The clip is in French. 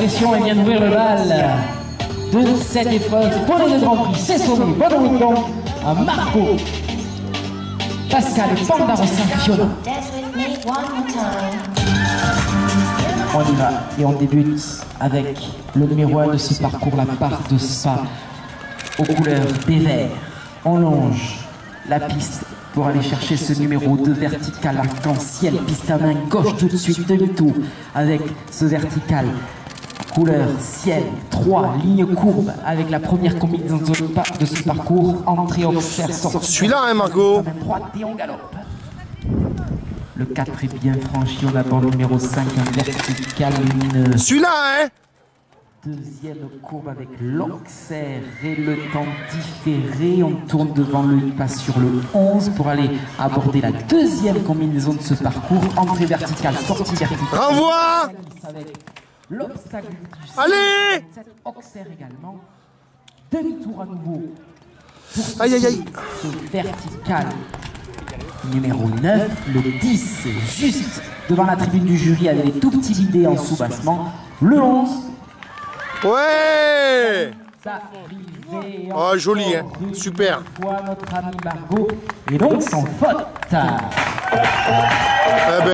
pression et vient d'ouvrir le bal de cette épreuve pour les deux Grands Prix. C'est sonné, bonne donc à Marco, Pascal et Pandarossa Fiona. On y va et on débute avec le numéro 1 de ce parcours, la part de Spa, aux couleurs des verts. On longe la piste pour aller chercher ce numéro 2 vertical arc-en-ciel, piste à main gauche tout de suite, demi-tour avec ce vertical couleur ciel, 3 lignes courbes avec la première combinaison de ce parcours, entrée observe sortie. Celui-là hein Margot. Et on galope. Le 4 est bien franchi, on aborde le numéro 5, un vertical lumineux. Celui-là hein. Deuxième courbe avec l'Auxerre et le temps différé. On tourne devant le pas sur le 11 pour aller aborder la deuxième combinaison de ce parcours. Entrée verticale, sortie verticale. Renvoi. Avec l'obstacle du allez. Auxerre également. Demi-tour à nouveau. Aïe aïe aïe. Ce vertical numéro 9, le 10 juste devant la tribune du jury avec les tout petits bidets en sous-bassement. Le 11. Ouais. Oh joli hein, super. Notre ami Margot et donc sans faute.